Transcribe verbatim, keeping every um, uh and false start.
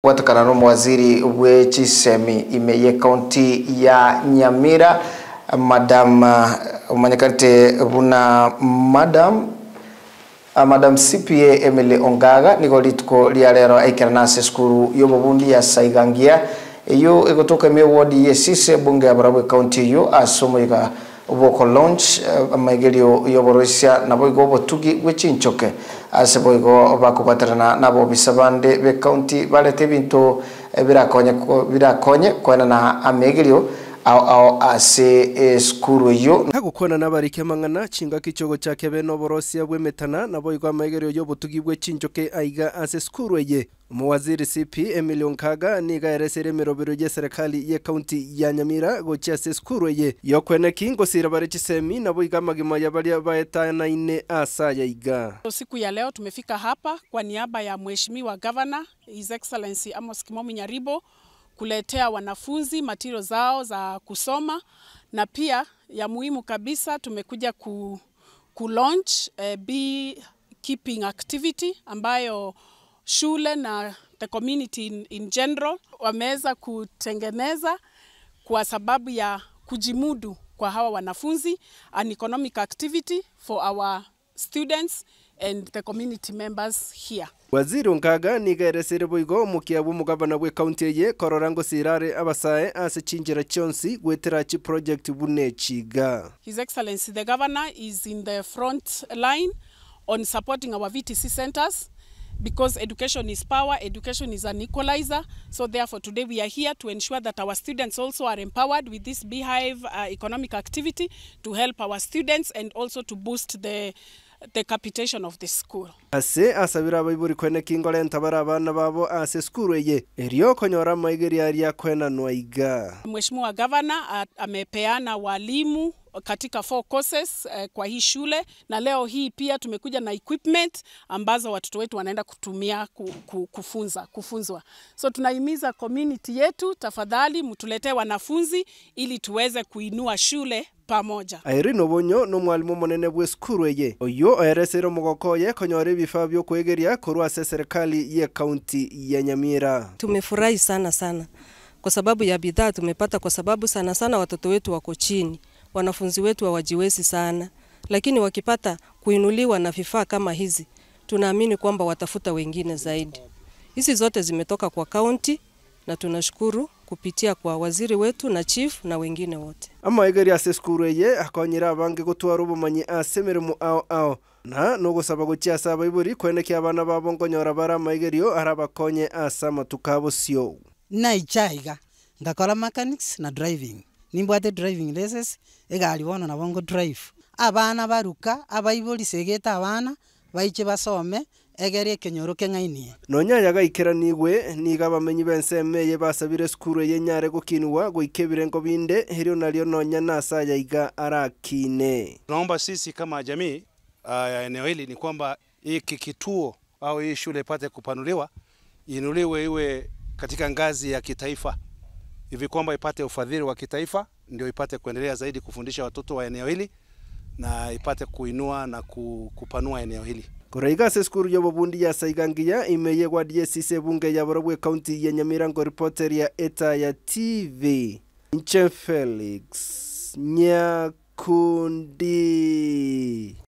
Watakana no mwaziri w'ekisemi imeye county ya Nyamira madam umanyakante buna madam madam C P A Emily Ongaga niko litko lya lero aikera nase skuru yobobundi ya Saigangiya iyo egotoka me ward yesise bunge ya Barabwe county yo asomoyika uboko launch amagelio yoborosia nabo igobo tugi wechinchoke aseboigo bakubaterana nabo bisabande be county balete bintu birakonye birakonye kwana na amegelio au au ase skuru yo hagukona nabarike mangana chinga kichogo chake beno borosia bwemetana nabo igo amagelio yobotugi wechinchoke aiga ase skuru ye Mwaziri C P Emily Ongaga niga eresere mirobero ye serikali ye county ya Nyamira gochia se skuru ye yokwene kingo sira barechisemi nabo iga magima ya balia baeta na ine asa ya iga. Siku ya leo tumefika hapa kwa niaba ya Mheshimiwa Governor His Excellency Amos Kimomi Nyaribo kuletea wanafunzi material zao za kusoma, na pia ya muhimu kabisa tumekuja ku, ku launch uh, beekeeping activity ambayo shule na the community in, in general wameweza kutengeneza kwa sababu ya kujimudu kwa hawa wanafunzi, an economic activity for our students and the community members here. Waziri Ongaga nigeresere boigo mukiabu mugabana bwe county ye kororango sirare abasae ase chinjira chonsi gwetera chi project bunechiga. His Excellency the Governor is in the front line on supporting our V T C centers, because education is power, education is an equalizer. So therefore today we are here to ensure that our students also are empowered with this beehive uh, economic activity to help our students and also to boost the the capitation of the school. Ase asabira bayiburi kwene kingole ntabara abana babo ase skuru ye eriyo konyora maigeri aria kwena nwaiga. Mheshimiwa Governor amepeana walimu katika four courses uh, kwa hii shule, na leo hii pia tumekuja na equipment ambazo watoto wetu wanaenda kutumia ku, ku, kufunza kufunzwa. So tunahimiza community yetu, tafadhali mtuletee wanafunzi ili tuweze kuinua shule pamoja. Irene Obonyo no mwalimu monene bwe skuru ye oyo eresero mugoko ye konyore bifaa byo kwegeria korwa serikali ye county ya Nyamira. Tumefurahi sana sana kwa sababu ya bidhaa tumepata, kwa sababu sana sana watoto wetu wako chini, wanafunzi wetu hawajiwezi sana, lakini wakipata kuinuliwa na vifaa kama hizi tunaamini kwamba watafuta wengine zaidi. Hizi zote zimetoka kwa county na tunashukuru kupitia kwa waziri wetu na chief na wengine wote. Ama egeri ase skuru ye akonyira abange gutwara ubumanyi asemere mu ao ao na no gusaba gukia saba iburi kweneke abana babo ngonyora bara maigerio arabakonye asa matukabo sio na ichaiga ngakora mechanics na driving nimbwate driving lessons egali bona na bongo drive abana baruka abayibuli segeta abana baiche basome egeri kenyoro kengainie nonya yaga ikeranigwe niga bamenyi bensemeye basabire skuru ye nyare gukinwa goikebire ngo binde herio nalio nonya nasa yaiga arakine. Naomba sisi kama jamii ya uh, eneo hili ni kwamba hiki kituo au hii shule ipate kupanuliwa, inuliwe iwe katika ngazi ya kitaifa, hivi kwamba ipate ufadhili wa kitaifa ndio ipate kuendelea zaidi kufundisha watoto wa eneo hili na ipate kuinua na kupanua eneo hili. Kuraiga se skuru yobobundi ya Saigangiya imeye wadie sise bunge ya Barabwe county ya Nyamira ngo reporter ya Eta ya T V Nche Felix Nyakundi.